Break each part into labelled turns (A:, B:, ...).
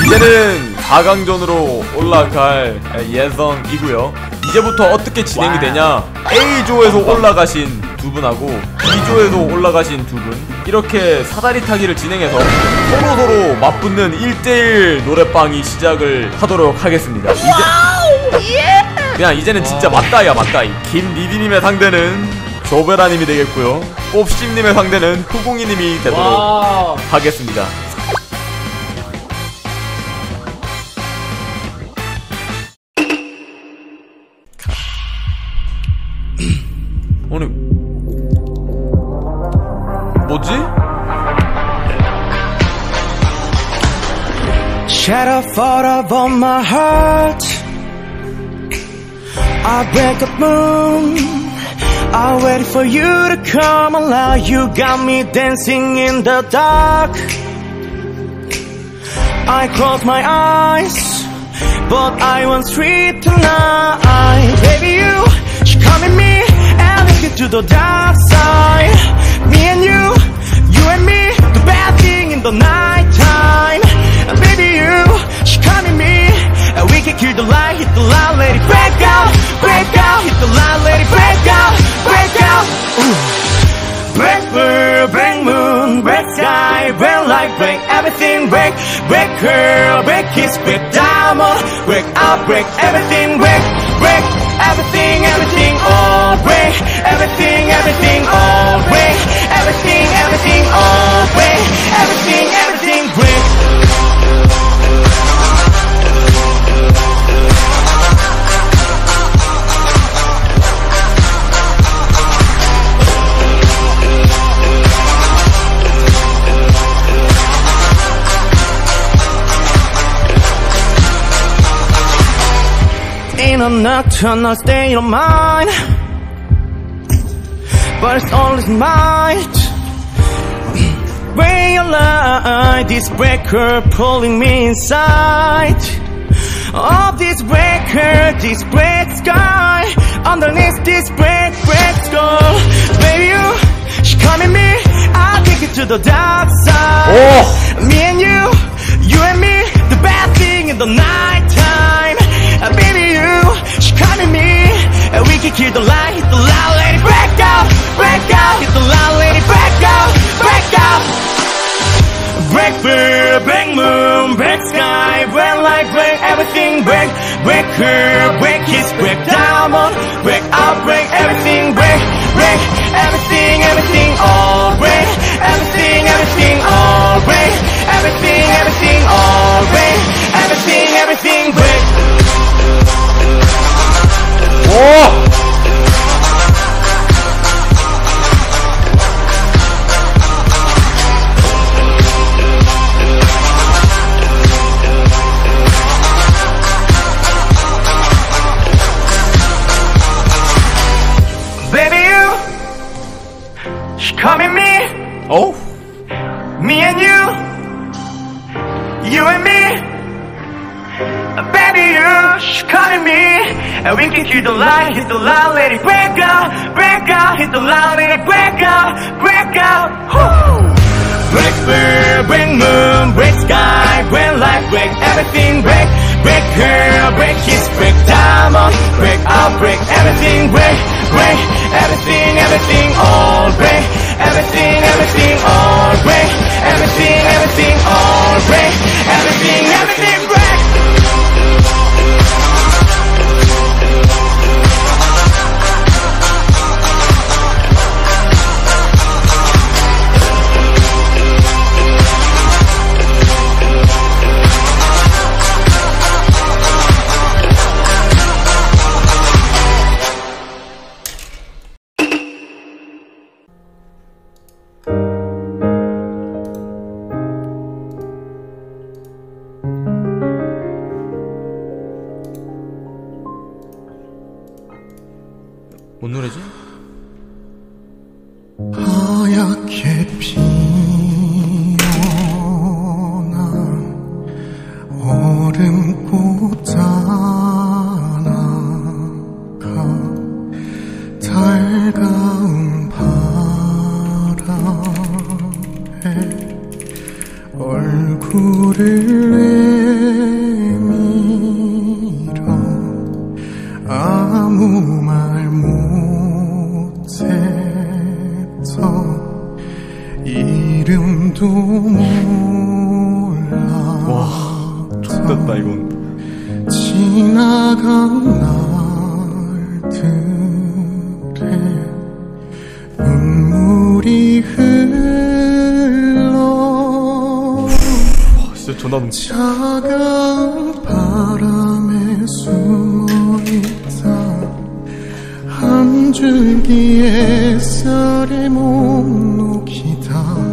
A: 이제는 4강전으로 올라갈 예정이고요. 이제부터 어떻게 진행이 되냐, A조에서 올라가신 두 분하고 B조에서 올라가신 두 분, 이렇게 사다리 타기를 진행해서 서로서로 맞붙는 1대1 노래방이 시작을 하도록 하겠습니다. 그냥 이제는 진짜 맞다이야, 맞다이. 김리디님의 상대는 조베라님이 되겠고요, 꼽심님의 상대는 후공이님이 되도록 하겠습니다. 오늘 뭐지?
B: Shadow fall upon my heart. I break up moon. I wait for you to come alive. You got me dancing in the dark. I close my eyes, but I want street tonight. Baby, you should come at me and take it to the dark side. Me and you and me, the bad thing in the night time. And baby, you should come at me and we can kill the light, hit the light, let it break out, break out, hit the light, let it break out, break out. Break bird, break moon, break sky, break light, break everything, break, break curl, break kiss, break diamond, break out, break everything, break, break everything, everything, all break, everything, everything, all break, everything, everything, all break, everything, everything, break. In a nocturnal state of mind, but it's all is might. Realize this breaker pulling me inside of this breaker, this break sky. Underneath this break skull, baby, you should come at me. I'll take you to the dark side. Me and you and me, the bad thing in the night time. Baby, you should come at me and we can kill the light, hit the light, let it break out, hit the light, let it break out, break out. Break bird, break moon, break sky, break light, break everything, break, break curve, break kiss, break diamond, break out, break everything, break, break everything, everything, all break, everything, everything, all break, everything, everything, all break, everything, everything, break. Baby, you should come at me. Me and you and me. Baby, you should come at me and we can kill the light, hit the light, let it break out, hit the light, let it break out, break out. Break bird, break moon, break sky, break light, break everything, break, break curl, break kiss, break diamond, break out, break everything, break, break everything, everything, all break, everything, everything, all break, everything, everything, all break, everything, everything, break.
A: 뭔 노래지?
C: 하얗게 피어난 얼음꽃 하나가 달가운 바람에 얼굴을
A: 못됐다 이건.
C: 지나간 날들에 눈물이 흘러
A: 진짜 존나
C: 차가운 바람에 숨어있다 한 줄기의 쌀에 못 녹이다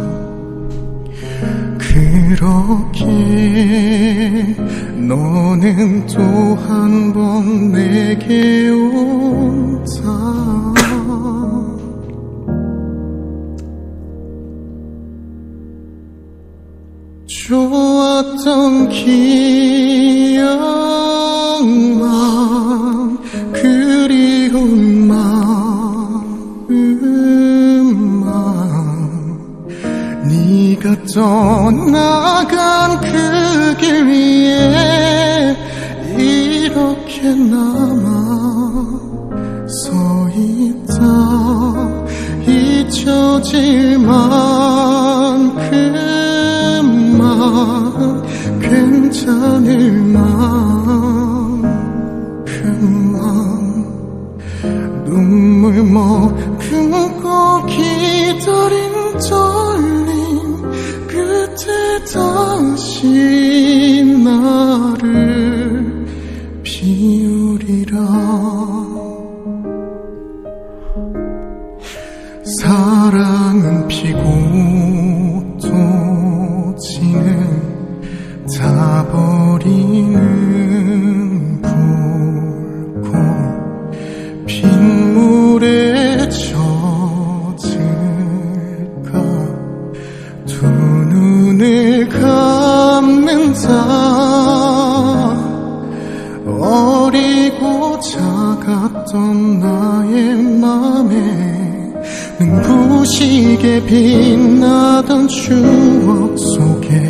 C: 그렇게 너는 또 한 번 내게 온다 좋았던 기억만 그리운 마음만 네가 떠나간 그 길 위에 이렇게 남아 서 있다 잊혀질 만큼만 괜찮을 만큼만 눈물 머금고 기다린 떨림 끝에 다시 나를 비우리라 사랑은 피고 또 지는 다 버리는 불꽃 빗물에 젖을까 두 눈을 감는다 어리고 작았던 나의 맘에 눈부시게 빛나던 추억 속에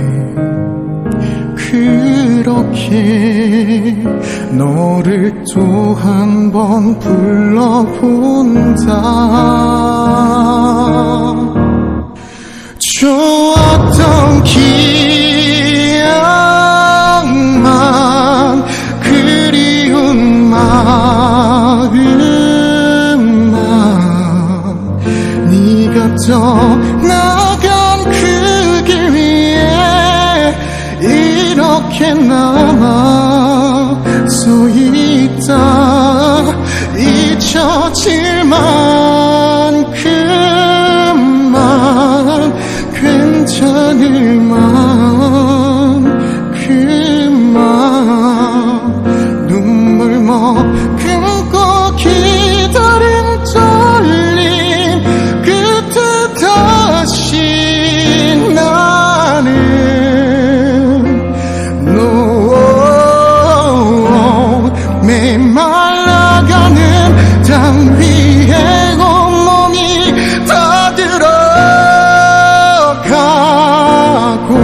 C: 그렇게 너를 또 한 번 불러본다 좋았던 기억만 그리운 마음만 네가 떠나간 그 길 위에 이렇게 남아 서 있다 잊혀질 만큼만 괜찮을 만큼만 눈물 머금고 기다린 떨림 끝에 다시 나는 메말라가는 땅 위에 온몸이 다 들어가고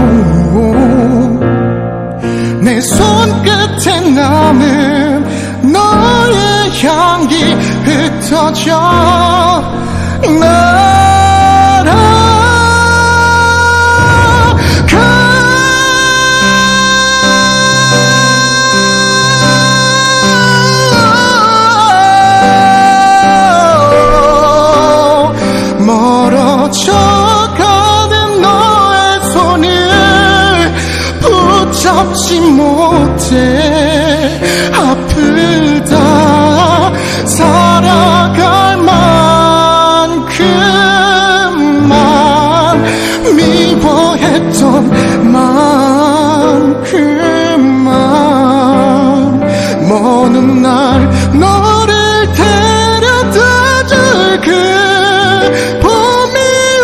C: 내 손끝에 남은 너의 향기 흩어져 멀어져가는 너의 손을 붙잡지 못해 아프다 살아갈 만큼만 미워했던 만큼만 먼 날 너를 데려다줄 그 봄이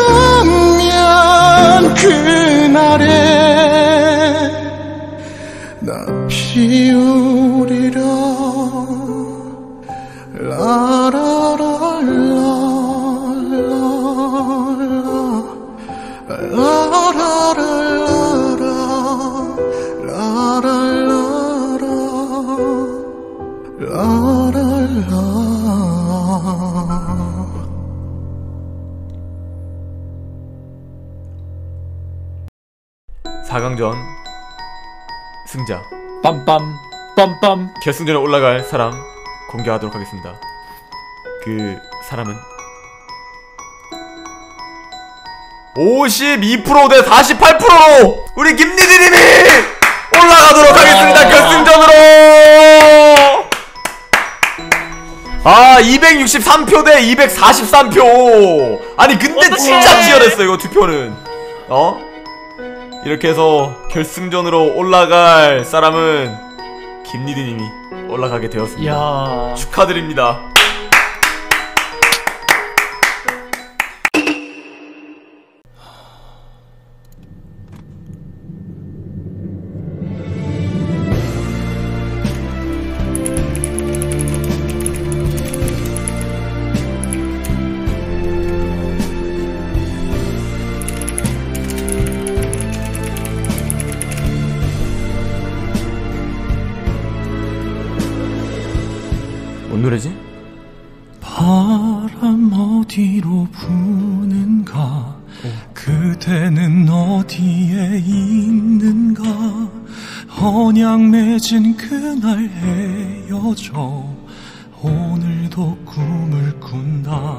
C: 오면 그날에 나 피우리라
A: 사강전 승자
D: 빰빰
A: 결승전에 올라갈 사람 공개하도록 하겠습니다. 그 사람은 52% 대 48%로 우리 김리디님이 올라가도록 하겠습니다. 결승전으로. 263표 대 243표. 아니 근데
E: 어떡해.
A: 진짜 치열했어 이거 투표는. 이렇게 해서 결승전으로 올라갈 사람은 김리디님이 올라가게 되었습니다.
D: 야
A: 축하드립니다. 뭔 노래지?
C: 바람 어디로 부는가 그대는 어디에 있는가 언양 맺은 그날 헤어져 오늘도 꿈을 꾼다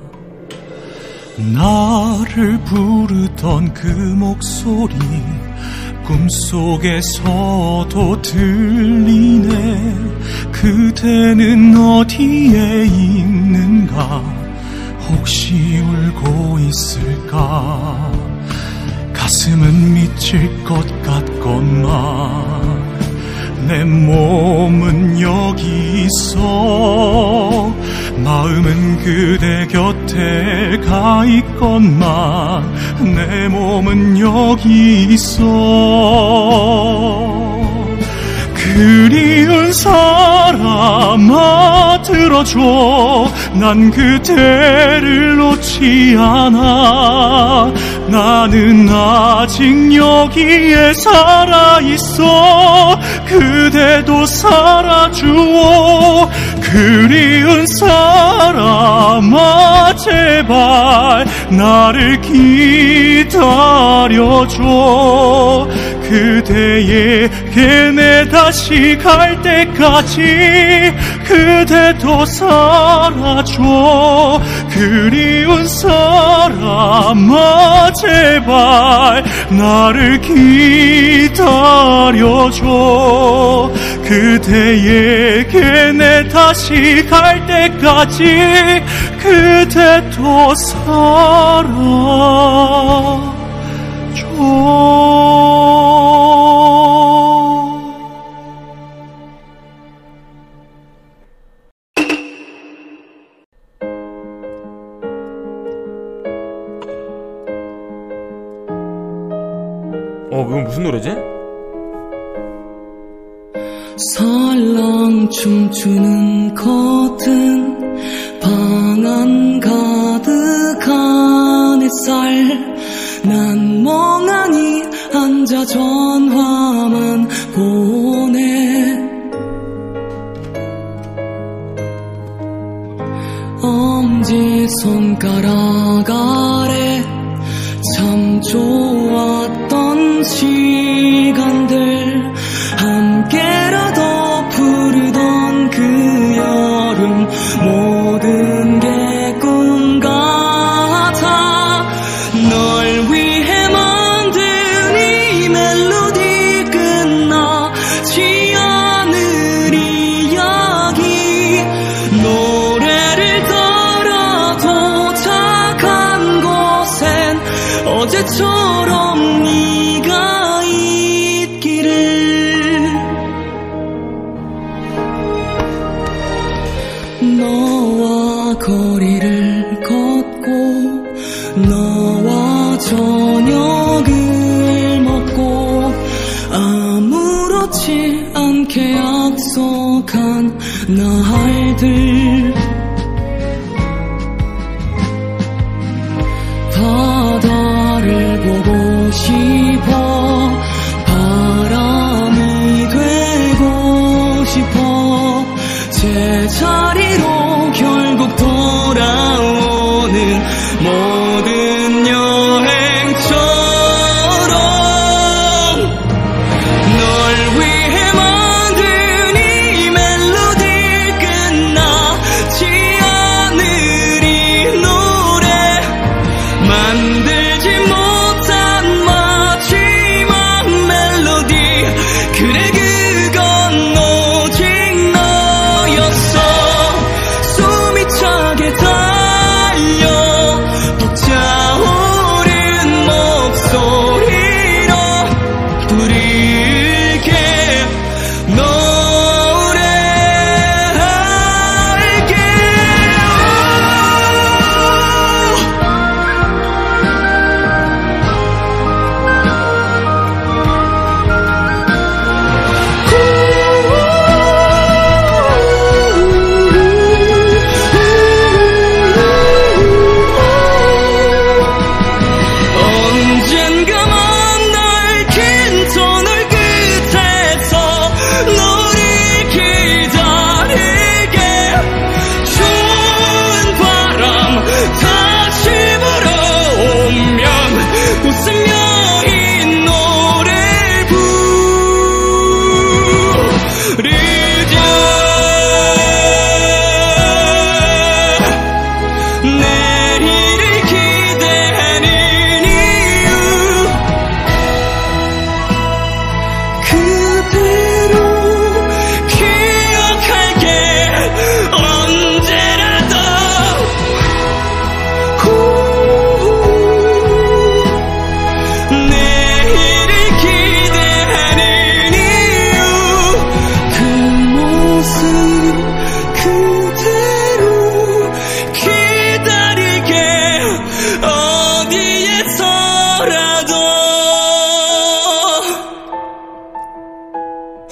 C: 나를 부르던 그 목소리 꿈속에서도 들리네 그대는 어디에 있는가 혹시 울고 있을까 가슴은 미칠 것 같건만 내 몸은 여기 있어 마음은 그대 곁에 가 있건만 내 몸은 여기 있어 그리운 사람아 들어줘 난 그대를 놓지 않아 나는 아직 여기에 살아있어 그대도 살아주오 그리운 사람아 제발 나를 기다려줘 그대에게 내 다시 갈 때까지 그대도 살아줘 그리운 사람아 제발 나를 기다려줘 그대에게 내 다시 갈 때까지 그대도 살아줘
A: 이건 무슨 노래지?
F: 살랑 춤추는 커튼 방 안 가득한 햇살 난 멍하니 앉아 전화만 보내 엄지손가락 아래 참 좋았던 시간들 함께라도 부르던 그 여름 모든 게 꿈 같아 널 위해 만든 이 멜로디 끝나지 않을 이야기 노래를 따라 도착한 곳엔 어제처럼 네가 있기를 너와 거리를 걷고 너와 저녁을 먹고 아무렇지 않게 약속한 날들 바다를 보고 싶어 바람이 되고 싶어 제자리로 결국 돌아오는 모든 여행처럼 널 위해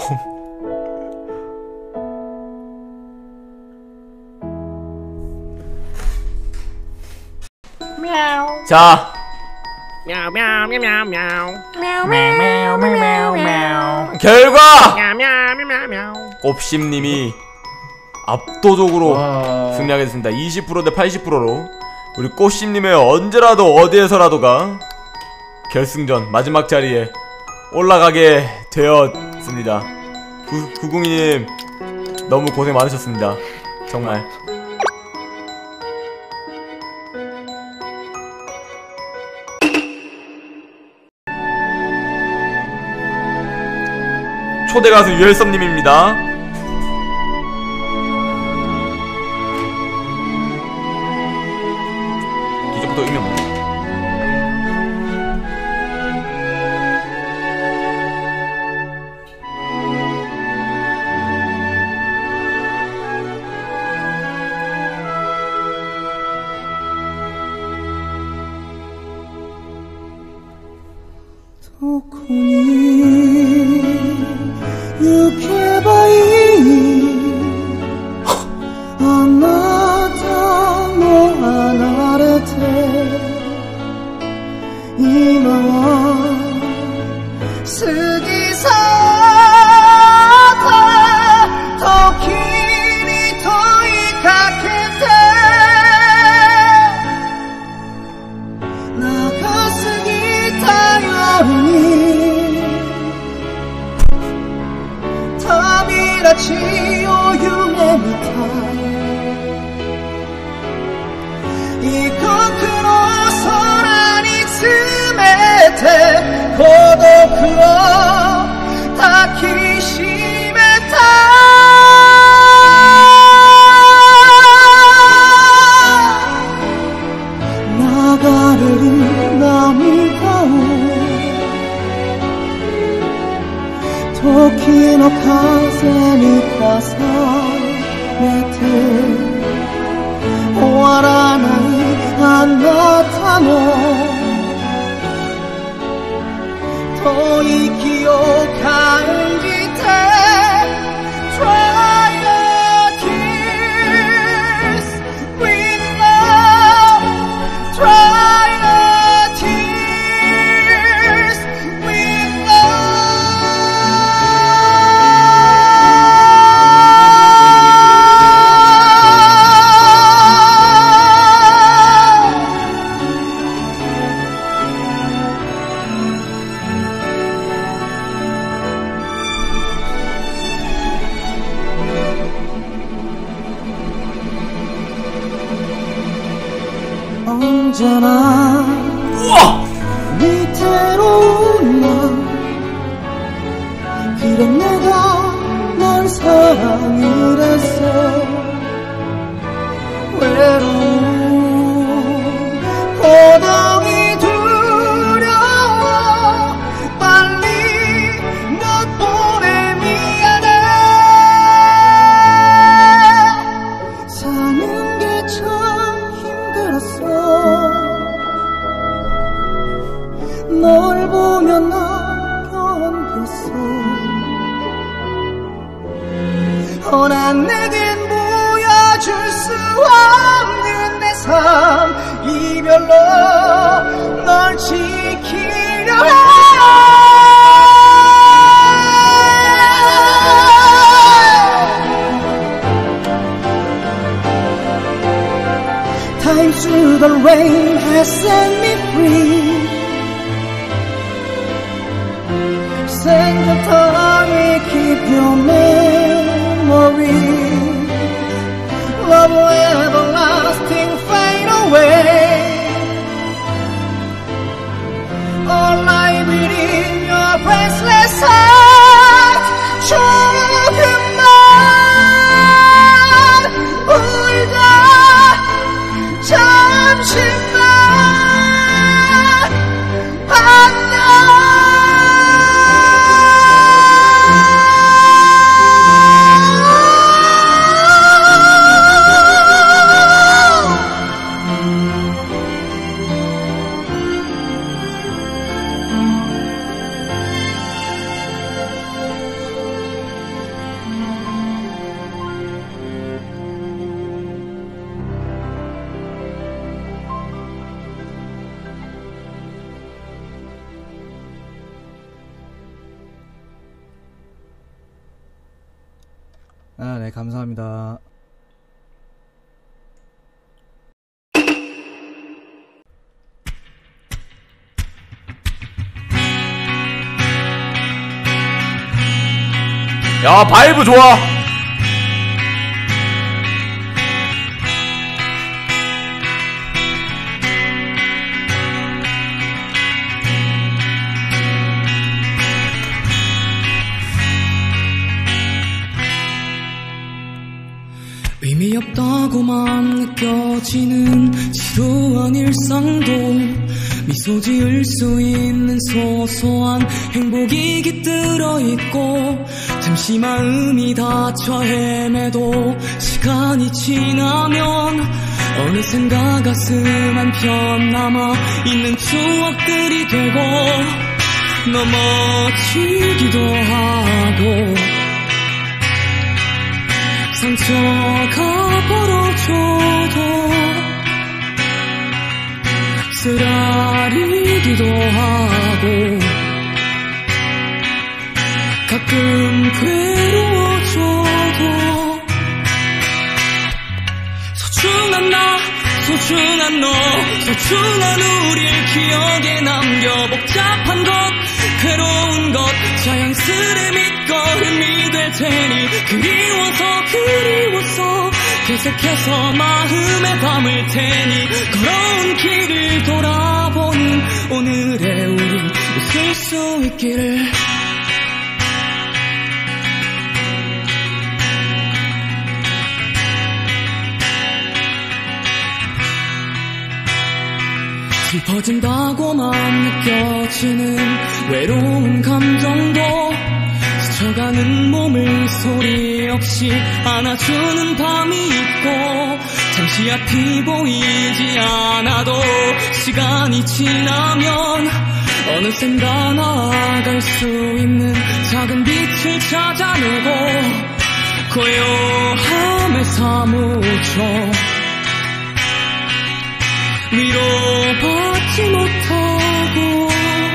A: 자, 결과 곱심님이 압도적으로
D: 와.
A: 승리하게 됐습니다. 20% 대 80%로 우리 꽃심님의 언제라도 어디에서라도가 결승전 마지막 자리에 올라가게 되었습니다. 902님 너무 고생 많으셨습니다. 정말. 초대가수 유열섭님입니다. 기적부터 의미 없네.
B: 언제나 위태로운 날 그런 내가 널 사랑을 했어 외로운 고독이 두려워 빨리 못 보내 미안해 사는 게 참 힘들었어 널 보면 나 견뎠어 난 내겐 보여줄 수 없는 내 삶 이별로 널 지키려 해 Time through the rain has set me free 생각하니 keep your memory Love will everlasting fade away All I breathe in your priceless heart 조금만 울다 잠시만
E: 아, 네, 감사합니다.
A: 야, 바이브 좋아.
F: 의미 없다고만 느껴지는 지루한 일상도 미소 지을 수 있는 소소한 행복이 깃들어 있고 잠시 마음이 다쳐 헤매도 시간이 지나면 어느샌가 가슴 한편 남아있는 추억들이 되고 넘어지기도 하고 상처가 벌어져도 쓰라리기도 하고 가끔 괴로워져도 소중한 나 소중한 너 소중한 우릴 기억에 남겨 복잡한 것 괴로운 것 자연스레 밑거름이 될 테니 그리워서 계속해서 마음에 담을 테니 걸어온 길을 돌아보는 오늘의 우린 웃을 수 있기를 슬퍼진다고만 느껴지는 외로운 감정도 스쳐가는 몸을 소리 없이 안아주는 밤이 있고 잠시 앞이 보이지 않아도 시간이 지나면 어느샌가 나아갈 수 있는 작은 빛을 찾아내고 고요함에 사무쳐 위로받지 못하고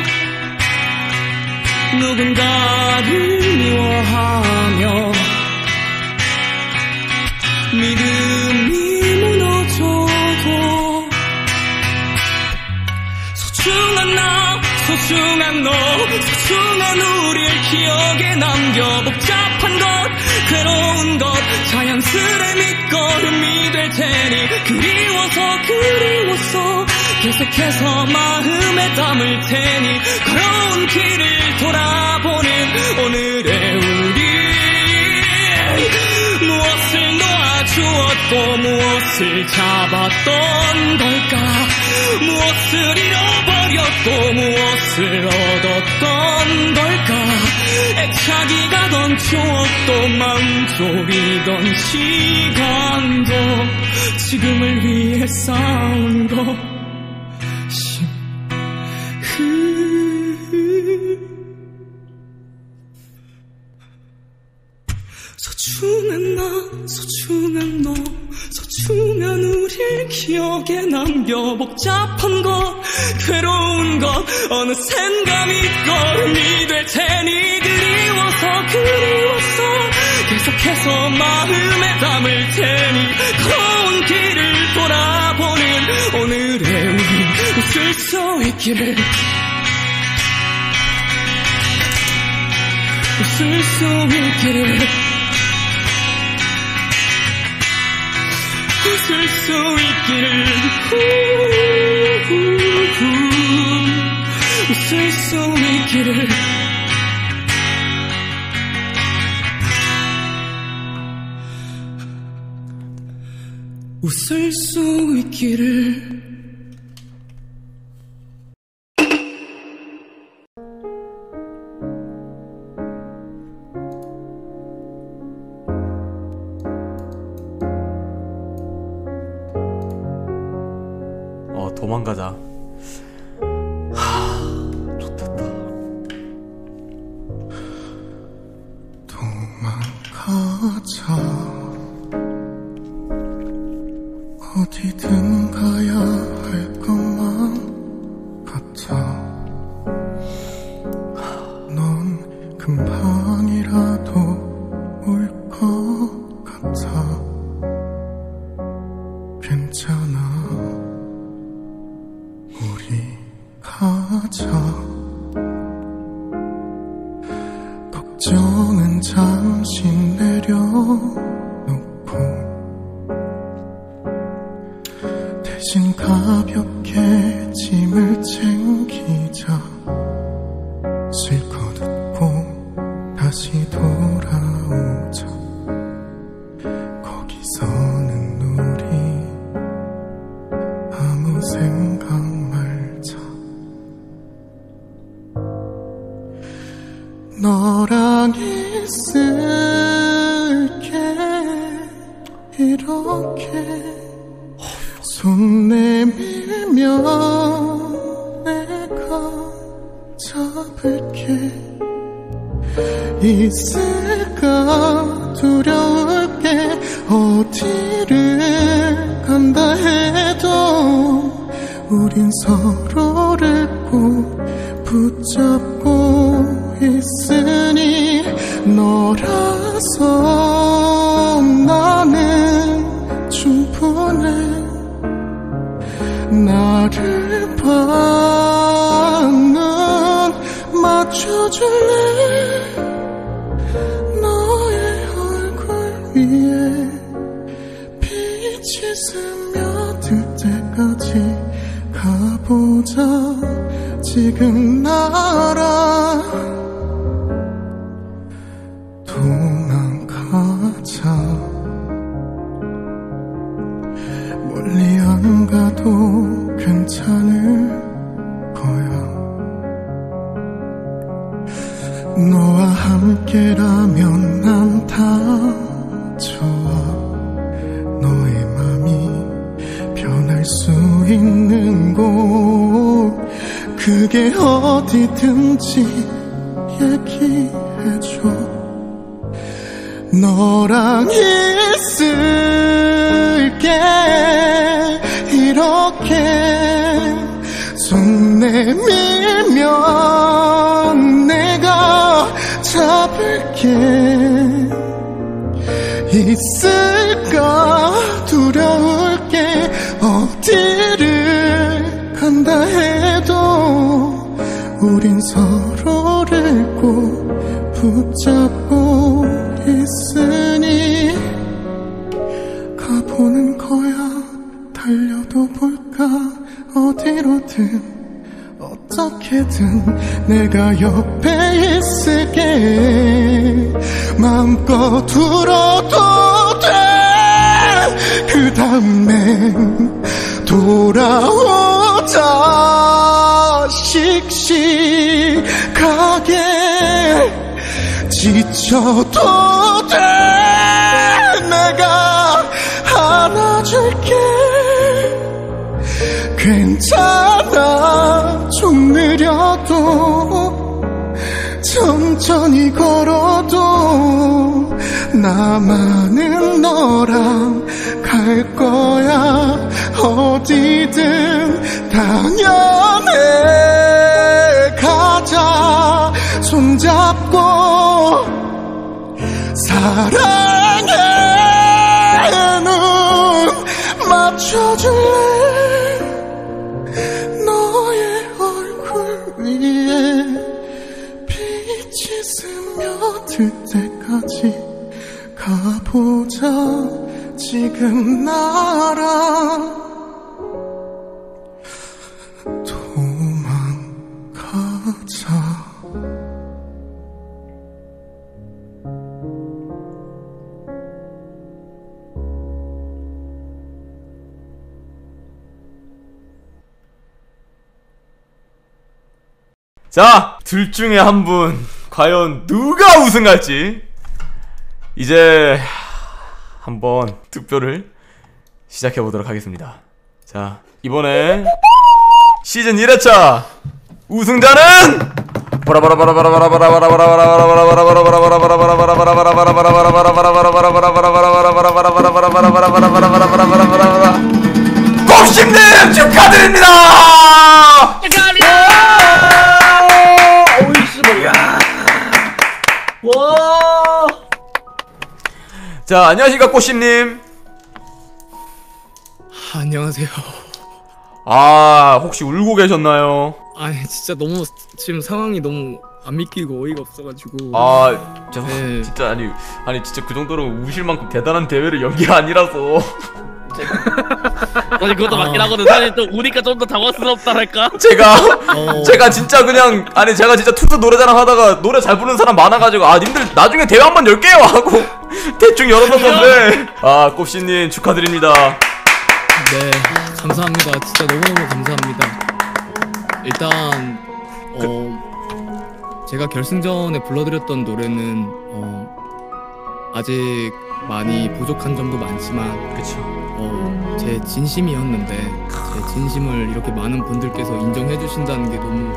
F: 누군가를 미워하며 믿음이 무너져도 소중한 나 소중한 너 소중한 우릴 기억에 남겨 복잡한 것 괴로운 것 자연스레 밑거름이 될 테니 그리워서 계속해서 마음에 담을 테니 걸어온 길을 돌아보는 오늘의 우리 무엇을 놓아주었고 무엇을 잡았던 걸까 무엇을 잃어버렸고 무엇을 얻었던 걸까 애착이 가던 추억도 마음 졸이던 시간도 지금을 위해 싸운 것 소중한 나 소중한 너 소중한 우릴 기억에 남겨 복잡한 것 괴로운 것 어느샌가 밑거름이 될 테니 그리워서 계속해서 마음에 담을 테니 걸어온 길을 돌아보는 오늘의 우린 웃을 수 있기를 웃을 수 있기를 웃을 수 있기를 웃을 수 있기를 웃을 수 있기를
A: 도망가자. 좋겠다.
G: 도망가자. 어디든 가야 할 것만 같아. 넌 금방이라도 올 거. 우린 잠시 내려놓고 대신 가볍게 짐을 챙기자. 실컷 웃고 다시 돌아오자. 거기서는 우리 아무 생각 말자. 너랑 있을게 이렇게 손 내밀면 내가 잡을게. 있을까 두려울게. 어디를 간다 해도 우린 서로를 꼭 붙잡고 있으니 너라서 나는 충분해. 나를 봐눈 맞춰줄래. 너의 얼굴 위에 빛이 스며들 때까지 가보자. 지금 나라 도망가자. 멀리 안 가도 괜찮을 거야. 너와 함께라면 난 다 좋아. 너의 맘이 변할 수 있는 곳 그게 어디든지 얘기해줘. 너랑 있을게 이렇게 손 내밀면 내가 잡을게. 있을까 두려울게. 어디를 간다 해도 우린 서로를 꼭 붙잡고 있으니 가보는 거야. 달려도 볼까. 어디로든 어떻게든 내가 옆에 있을게. 마음껏 울어도 돼. 그 다음엔 돌아오자. 씩씩하게 지쳐도 돼. 내가 안아줄게. 괜찮아. 좀 느려도 천천히 걸어도 나만은 너랑 갈 거야. 어디든 당연해. 가자. 손잡고 사랑해. 눈 맞춰줄래. 너의 얼굴 위에 빛이 스며들 때까지 가보자. 지금 나랑 도망가자.
A: 자, 둘 중에 한 분 과연 누가 우승할지 이제 한번 투표를 시작해보도록 하겠습니다. 자, 이번에 시즌 1회차 우승자는 곱심님 축하드립니다. 자, 안녕하십니까 꽃심님.
F: 안녕하세요.
A: 아, 혹시 울고 계셨나요?
F: 아니 진짜 너무 지금 상황이 너무
E: 안 믿기고 어이가 없어가지고.
A: 아 죄송
E: 네.
A: 진짜 아니 진짜 그 정도로 우실 만큼 대단한 대회를 연 게 아니라서
H: 사실 그것도 맞긴 하거든. 사실 또 우니까 좀 더 당황스럽다랄까?
A: 제가 진짜 그냥 제가 진짜 투수 노래자랑 하다가 노래 잘 부르는 사람 많아가지고 님들 나중에 대회 한번 열게요 하고 대충 열어뒀는데 꼽씨님 축하드립니다.
E: 네, 감사합니다. 진짜 너무너무 감사합니다. 일단 제가 결승전에 불러드렸던 노래는 아직 많이 부족한 점도 많지만
A: 그쵸.
E: 제 진심이었는데 제 진심을 이렇게 많은 분들께서 인정해 주신다는 게 너무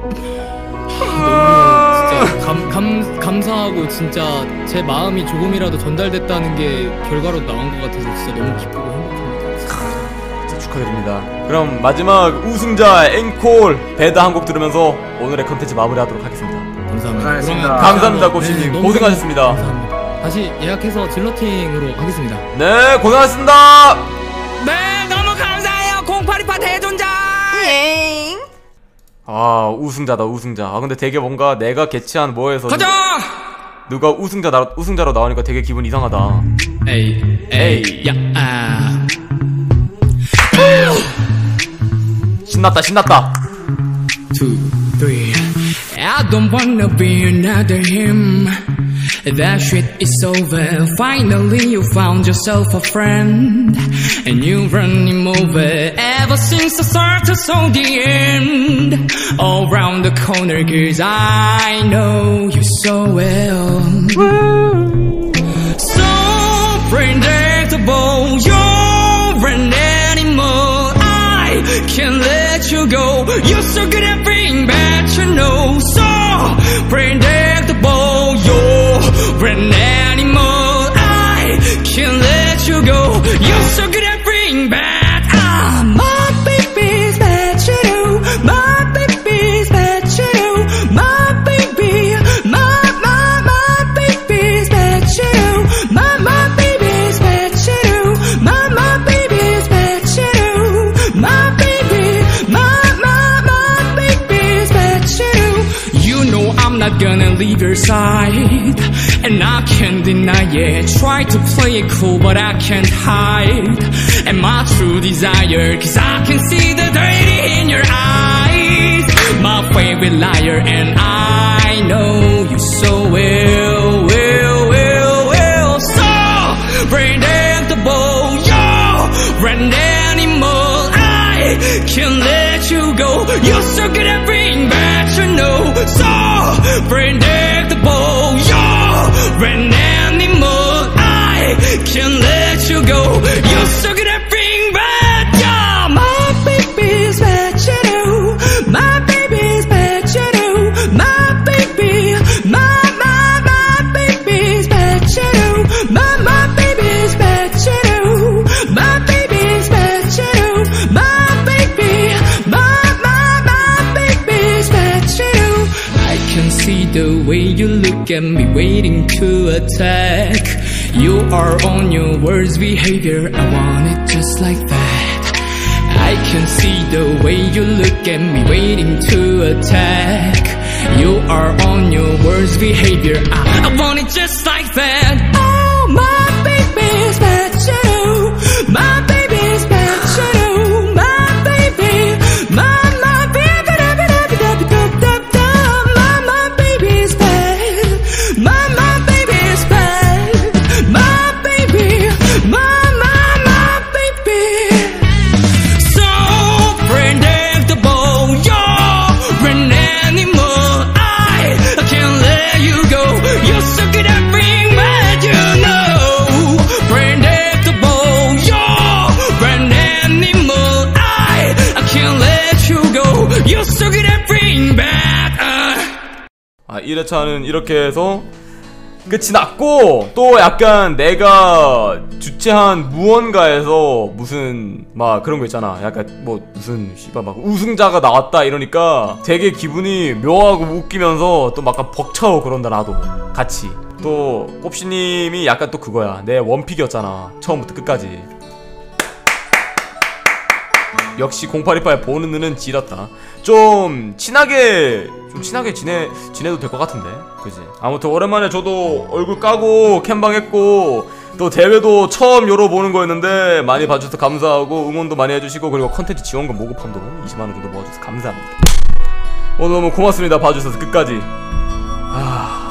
E: 진짜 감사하고 진짜 제 마음이 조금이라도 전달됐다는 게 결과로 나온 것 같아서 진짜 너무 기쁘고 행복합니다.
A: 진짜 축하드립니다. 그럼 마지막 우승자 앵콜 배드 한 곡 들으면서 오늘의 컨텐츠 마무리하도록 하겠습니다.
E: 감사합니다.
A: 그러면 감사합니다 꼽씨님.
E: 네,
A: 고생하셨습니다.
E: 감사합니다. 다시 예약해서 질러팅으로 하겠습니다.
A: 네 고생하셨습니다.
F: 네, 너무 감사해요. 0828 대존자.
A: 우승자다 우승자. 근데 되게 뭔가 내가 개최한 뭐에서
F: 가자.
A: 누가 우승자로 나오니까 되게 기분 이상하다.
E: 에이 야
A: 신났다
F: 2, 3 I don't wanna be another him. That shit is over. Finally you found yourself a friend, and you run him over. Ever since the start to the end, all round the corner, 'cause I know you so well. So predictable, you're an animal. I can't let you go. You're so good at being bad, you know. So predictable, you're an animal. I can't let you go. You're so good at being bad. My baby's bad, you know. My baby's bad, you know. My baby, my baby's bad, you know. My baby's bad, you know. My baby's bad, you know. My baby, my baby's bad, you know. You know I'm not gonna leave your side, and I can't deny it. Try to play it cool, but I can't hide. And my true desire, 'cause I can see the dirty in your eyes. My favorite liar, and I know you so well. So predictable, you're an animal. I can't let you go. You're so good at being bad, you know. So predictable, you're an animal. I can't let you go. You're so good at being bad. Yeah, my baby's bad, you know. My baby's bad, you know. My baby, my baby's bad, you know. My baby's bad, you know. My baby's bad, you know. My baby, my baby's bad, you know. I can see the way you look at me, waiting to attack. You are on your worst behavior. I want it just like that. I can see the way you look at me, waiting to attack. You are on your worst behavior. I want it just like that. Oh, my baby's bad, you know. My baby's bad, you know. My baby, my baby, my baby's bad. My baby's bad. My baby, my baby. So predictable, you're an animal. I can't let you go. You're so good at being bad, you know. Predictable, you're an animal. I can't let you go. You're so good at being bad.
A: 1회차는 이렇게 해서 끝이 났고, 또 약간 내가 주최한 무언가에서 무슨 막 그런 거 있잖아. 약간 뭐 무슨 씨발 막 우승자가 나왔다 이러니까 되게 기분이 묘하고 웃기면서 또 막 약간 벅차고 그런다. 나도 같이. 또 꼽시님이 약간 또 그거야. 내 원픽이었잖아 처음부터 끝까지. 역시 0828 보는 눈은 지렸다. 좀 친하게 지내도 될 것 같은데, 그지? 아무튼 오랜만에 저도 얼굴 까고 캠방 했고 또 대회도 처음 열어보는 거였는데 많이 봐주셔서 감사하고 응원도 많이 해주시고 그리고 컨텐츠 지원금 모금판도 20만원 정도 모아주셔서 감사합니다. 오늘 너무 고맙습니다. 봐주셔서 끝까지.